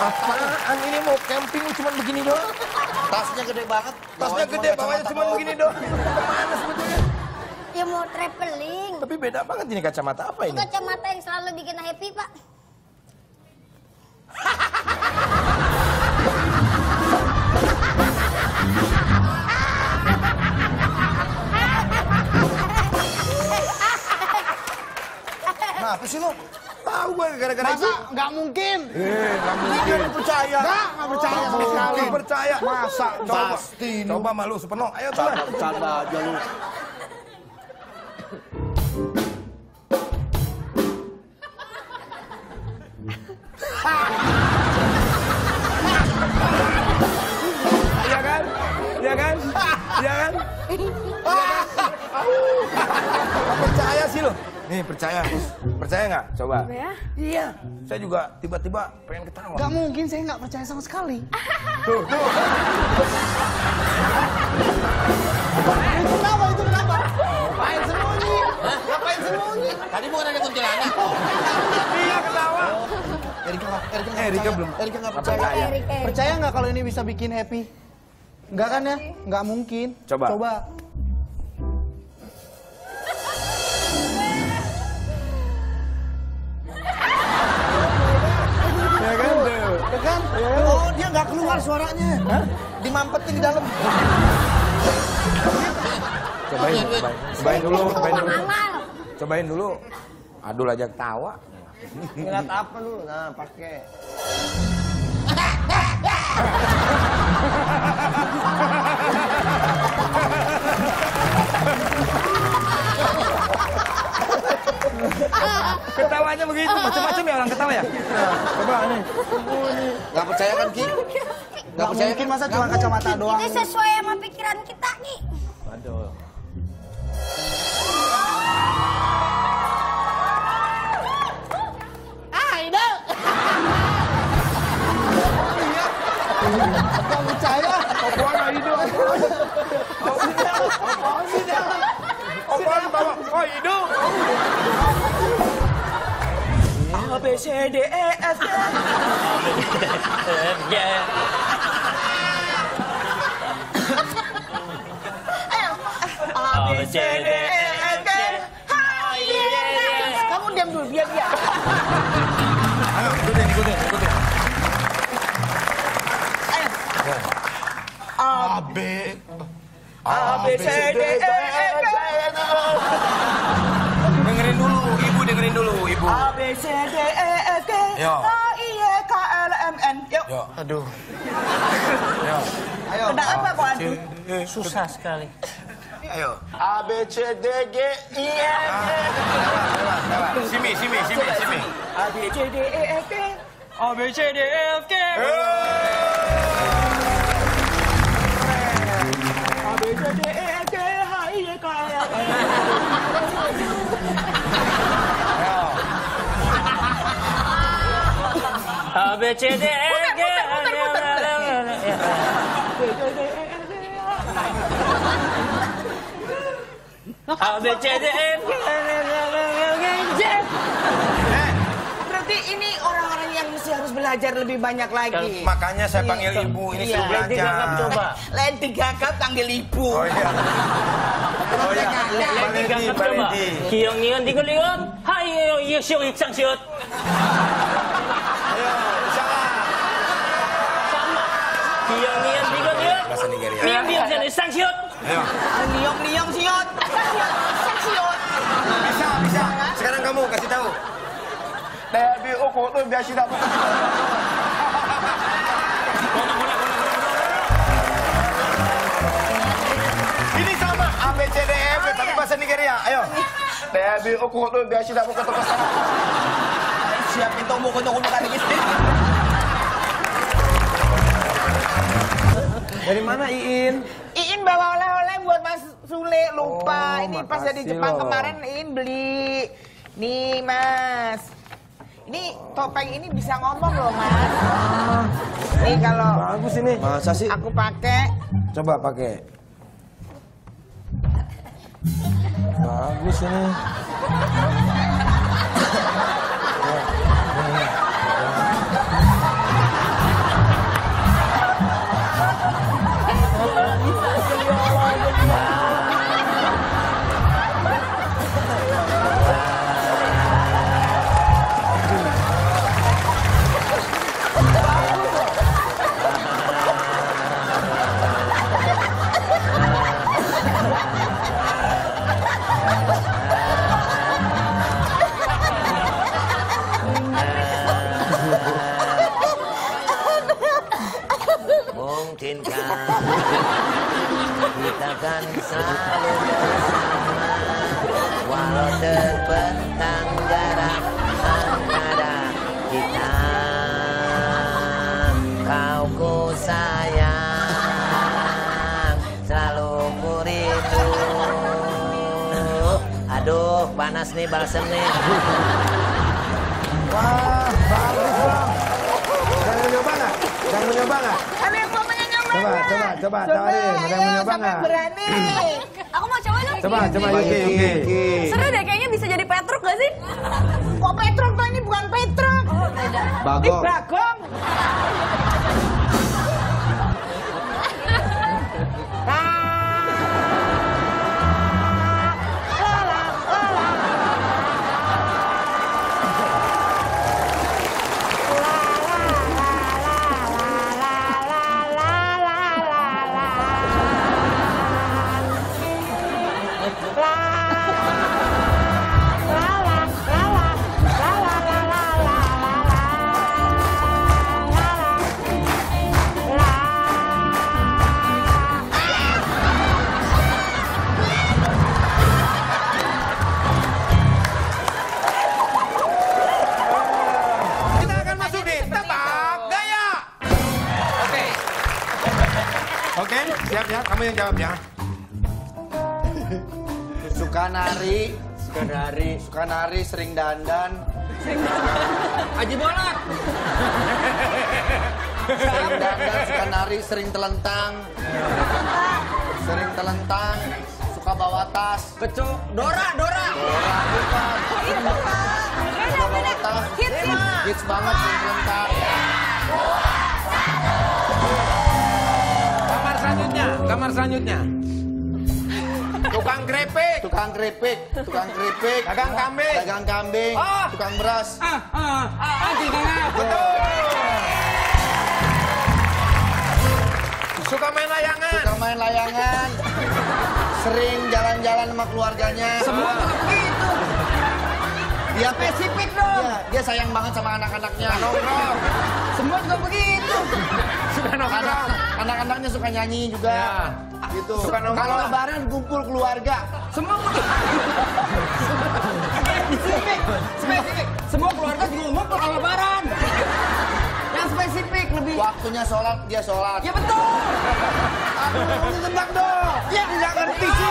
Apaan ini mau camping cuma begini doang? Tasnya gede banget. Tasnya gede, bawahnya cuma begini doang. Kemana sebetulnya? Ya mau traveling. Tapi beda banget ini kacamata apa ini? Kacamata yang selalu bikin happy, Pak. Nah, apa sih lo? Tahu gue gara-gara itu. Masa nggak mungkin? Nggak mungkin. Nggak percaya. Nggak percaya sama sekali. Nggak percaya. Masa? Coba. Pasti ini. Coba malu Superno. Ayo coba. Bercanda aja lu. Iya kan? Iya kan? Iya kan? Nggak percaya sih lo. Nih percaya. Percaya nggak? Coba. Ya? Iya. Saya juga tiba-tiba pengen ketawa. Nggak mungkin, saya nggak percaya sama sekali. Tuh, tuh. Itu kenapa? Ngapain sembunyi? Ngapain sembunyi? Tadi bukan ada kuntilanak. Iya ketawa. Erika belum. Erika nggak percaya. Erik. Percaya nggak kalau ini bisa bikin happy? Nggak kan ya? Nggak mungkin. Coba. Coba. Ya kan? Ya kan? Oh, dia nggak keluar suaranya. Hah? Dimampetin di dalam. Cobain dulu. Amal. Cobain dulu. Adul aja ketawa. Ngeliat apa dulu? Nah, pakai. Ketawanya begitu, macam-macam ya orang ketawa ya. Coba nih. Nggak percaya kan, Ki? Nggak mungkin masa cuma kacamata doang. Itu sesuai sama pikiran kita, Ki. Aduh. Nggak percaya. Apaan itu? Apaan bawa? Oh hidup. A B C D E F G. A B C D E F G. Kamu diam dulu, biar dia. Ayo ikutin. A B C D E F G. Dengerin dulu, Ibu. A B C D E F G Yo. H I Y K L M N. Yuk. Yo. Aduh. Yo. Ayo. Kenapa kok aduh? Susah sekali. Ayo. A B C D G I F G. Simi. A B C D E F G A B C D E F G A B C D E F G H I Y K L M N. A B C D E F G A B C D E F G. Berarti ini orang-orang yang mesti harus belajar lebih banyak lagi. Makanya saya panggil Ibu ini Iya. suruh Lady belajar. Gagap coba. Lady Gagap panggil ibu. Oh iya. Lady Gagap coba. Kiyong ngiyon di kuliyon. Hayo iyo siyo iksang siyot. Ayo, bisa lah. Sama. Kiyong ngiyon di kuliyon. Bahasa Nigeria. Diam siya isang siyot. Ayo. Niong siot. Siot. Bisa. Sekarang kamu kasih tahu. Debi uku tuh biasa dapat. Ini sama A B C D E F G tapi bahasa Nigeria. Ayo. Debi uku tuh biasa dapat ke toko sana. Siapin tunggu makan lagi. Dari mana Iin? Iin bawa oleh-oleh buat Mas Sule, lupa. Oh, Ini pas dari makasih Jepang loh. kemarin Iin beli. Nih Mas. Ini topeng ini bisa ngomong loh Mas. Nih kalau Bagus ini. Masa sih? aku pakai. Coba pakai. Bagus ini. yakinkan kita kan selalu bersama, walau terbentang jarak antara kita. Kau ku sayang, selalu ku rindu. Aduh, panas nih balsem nih. Wah, bagus bang. Jangan mencoba nggak? Jangan mencoba nggak? Ada yang mau mencoba? Coba, tawarin. Ada yang mencoba sampai nggak? berani. Aku mau coba dong. Coba, Yuki. Seru deh, kayaknya bisa jadi Petruk gak sih? Kok Petruk tuh ini bukan Petruk. Oh, beda. Bagong. Bagong. Kita akan masuk di tebak gaya. Oke, siap ya. Kamu yang jawab ya. Suka nari, sering dandan. Haji Bolak. Sering dandan, suka nari, sering telentang. Suka bawa tas. Dora. Bukan. Suka bawa tas. Hits banget, sering telentang. Kamar selanjutnya. Tukang keripik. Dagang kambing. Oh. Tukang beras. Betul. Suka main layangan. Sering jalan-jalan sama keluarganya. Semua begitu. Dia spesifik dong. Dia sayang banget sama anak-anaknya. nongkrong. Semua juga begitu. Suka nongkrong. Anak-anaknya suka nyanyi juga. Ya. Gitu. Suka nongkrong. Kalau lebaran kumpul keluarga. Semua spesifik. Semua keluarga juga ngumpul kalau lebaran. Yang spesifik lebih. Waktunya sholat, dia sholat. Ya betul. Aduh, tebak dong. Ya nggak ngerti sih.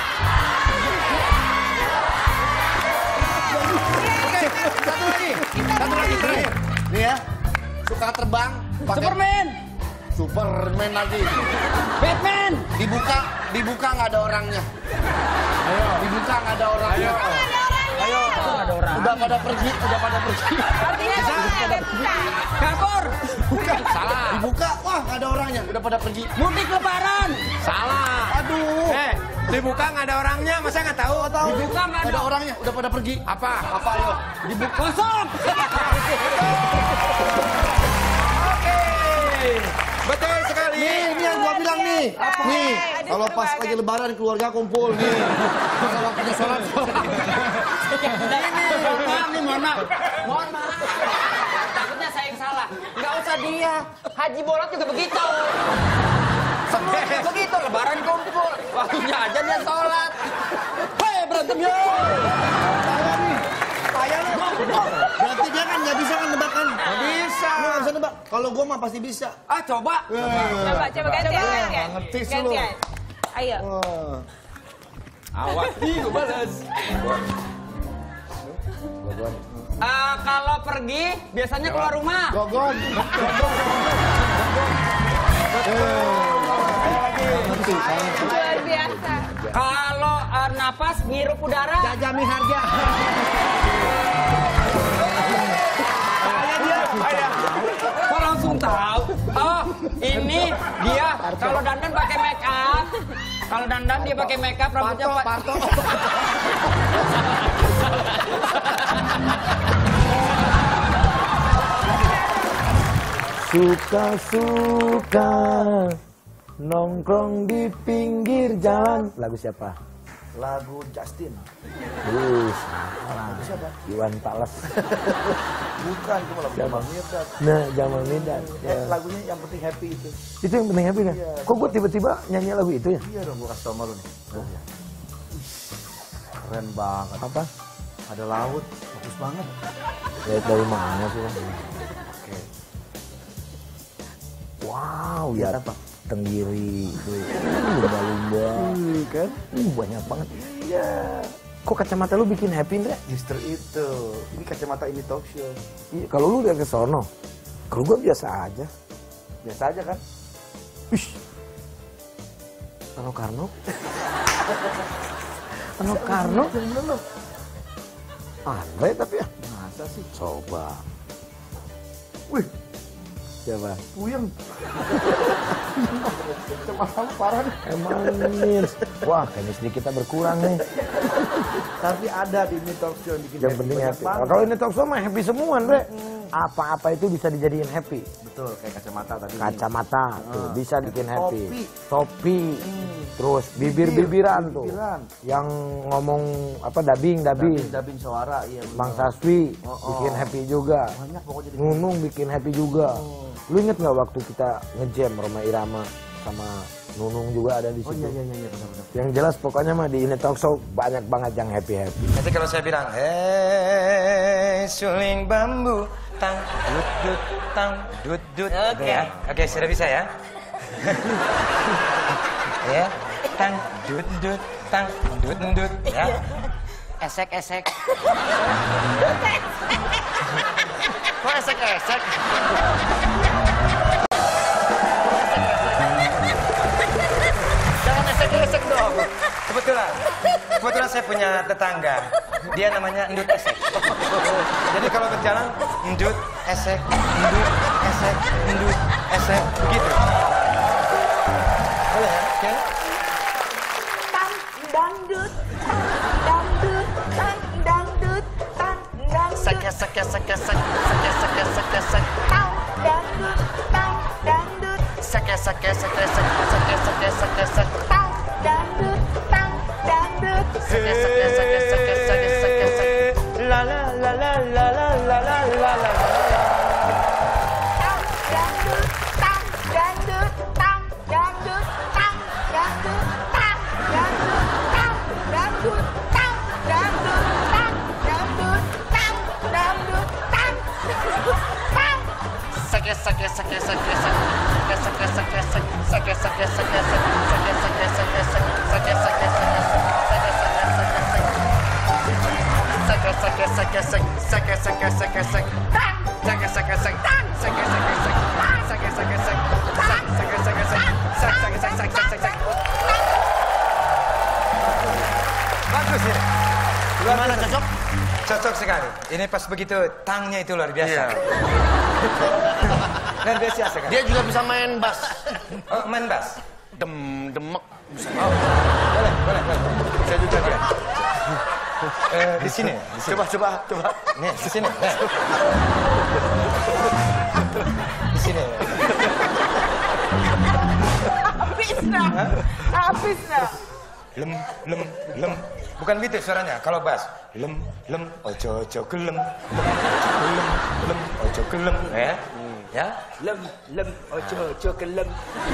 Oke, satu lagi terakhir. Nih ya, suka terbang. Superman lagi. Batman. Dibuka nggak ada orangnya. Dibuka nggak ada orangnya. Ayo. Udah pada pergi. Artinya ada buka. Kapur. Bukan. Salah. Dibuka, wah nggak ada orangnya. Udah pada pergi. Mudik lebaran. Salah. Aduh. Dibuka nggak ada orangnya, masa nggak tahu? Dibuka nggak Nggak ada orangnya, udah pada pergi. Apa? Apa ayo? Dibuka kosong. Oke. Betul sekali. Ini yang gua bilang nih. Nih, kalau pas lagi lebaran keluarga kumpul nih. Kalau waktunya sholat. Mohon maaf. Takutnya saya yang salah. Nggak usah dia. Haji Bolak juga begitu. Semua juga begitu. Lebaran kumpul. Waktunya aja dia sholat. Hei, berantem yo. Payah lu. Berarti dia kan nggak bisa kan nebak kan? Nggak bisa. Lu nggak bisa nebak. Kalau gua mah pasti bisa. Ah, coba. Coba gantian. Ngerti sih lu. Gantian. Ayo. Awas. Ih, gue balas. Kalau pergi, biasanya keluar rumah. Gogon. Luar biasa. Kalau napas, ngirup udara. Jajami harga. Kok langsung tahu? Oh, ini dia kalau dandan pakai make up. Kalau dandan dia pakai make up, rambutnya Parto. Suka-suka nongkrong di pinggir jalan. Lagu siapa? lagu Justin. Salah. Siapa? Iwan Fals. Bukan, itu lagu Jamal Mirdad. Nah, Jamal Mirdad. Lagunya yang penting happy itu. Itu yang penting happy kan? Iya. Kok gue tiba-tiba nyanyi lagu itu ya? Iya dong, gue kasih tau sama lu nih. Keren banget. Apa? Ada laut, bagus banget. Lihat dari mana sih? Oke. Wow, Lihat ya apa? Tenggiri tuh. Lumba-lumba. Kan? Banyak banget. Iya. Kok kacamata lu bikin happy, Ndra? Justru itu. Ini kacamata ini talk show. Iya, kalau lu lihat ke sono. Kalau gua biasa aja. Biasa aja kan? Ish. Kalau Karno? Kalau Karno? Belum. Andre tapi ya. Masa sih? Coba. Wih, Siapa? puyeng. Kacamata lu parah nih. Emang Mirs. Wah, chemistry kita berkurang nih. Tapi ada di ini talk show yang bikin Yang penting banyak happy. banget. Kalau ini talk show mah happy semua, Andre. Apa-apa itu bisa dijadiin happy. Betul, kayak kacamata tadi. Kacamata tuh bisa bikin happy. Topi. Topi. Terus bibir-bibiran tuh. Bibir-bibiran. Yang ngomong apa dubbing. Dubbing suara, iya. bener. Bang Saswi Oh. bikin happy juga. Banyak pokoknya jadi. Nunung bikin happy juga. Lu inget nggak waktu kita ngejam Roma Irama sama Nunung juga ada di Oh situ. iya benar-benar. Yang jelas pokoknya mah di ini talk show banyak banget yang happy. Nanti kalau saya bilang, hei suling bambu, tang dut dut tang dut dut. Oke ya, oke sudah bisa ya. Ya, tang dut dut tang dut dut ya. Esek esek. Kok esek esek? Jangan esek esek dong. Kebetulan saya punya tetangga. Dia namanya Endut Esek. Jadi kalau berjalan, Endut Esek, Endut Esek, Endut Esek, gitu. Boleh ya? Oke? Tang dangdut, dangdut, tang dangdut, tang dangdut. Sek, sek, sek, sek, sek, sek, sek, sek. Tang dangdut, tang dangdut. Sek, sek, sek, sek, sek, sek, sek, sek. Tang dangdut, tang dangdut. Sek, sek, sek, sek, sek, sek, sek. La la la la la la la la la la. Tang dangdut, tang dangdut, tang dangdut, tang dangdut, tang dangdut, tang dangdut, tang dangdut, tang dangdut, tang dangdut, tang tang. Sek, sek, sek, sek, sek, sek, sek, sek, sek, sek, sek, sek, sek, sek, bagus ya. Gimana cocok? Cocok sekali. Ini pas begitu tangnya itu luar biasa. Luar biasa sekali. Dia juga bisa main bass. Oh, main bass. Demek. Oh, boleh. Saya juga boleh. Di sini. Coba. Nih, di sini. Di sini. Habis dah. Lem. Bukan gitu suaranya. Kalau bass, lem, ojo gelem. Lem, ojo gelem. Ya? Lem, ojo gelem.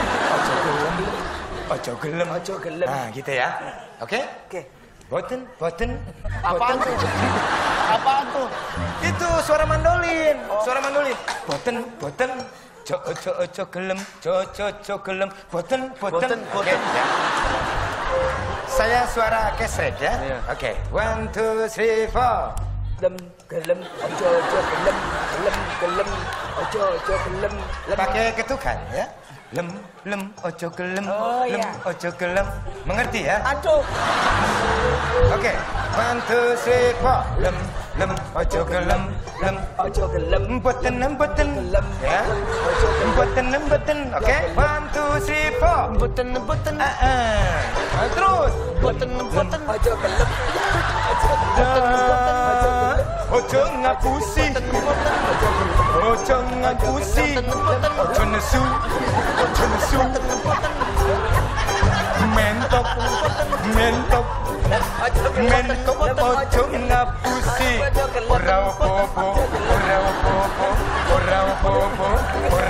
Ojo gelem. Nah, gitu ya. Oke? Oke. Boten. Apaan tuh? Apaan tuh? Itu suara mandolin. Suara mandolin. Boten. Ojo gelem. Gelem. Boten. Oke, ya. Saya suara kesret ya. Oke. 1, 2, 3, 4. Gelem, ojo gelem, ojo gelem. Pakai ketukan ya. Lem, ojo gelem, ojo gelem. Mengerti ya? Aduh. Oke. 1, 2, 3, 4. Lem, ojo gelem, ojo gelem. Boten. Ya. Boten. Oke. 1, 2, 3, 4. Boten. Terus. Boten. Ojo gelem. Ojo ngapusi. Ojo nesu. Mentok. Mentok ojo ngapusi. Ora apa-apa, ora apa-apa, ora apa-apa,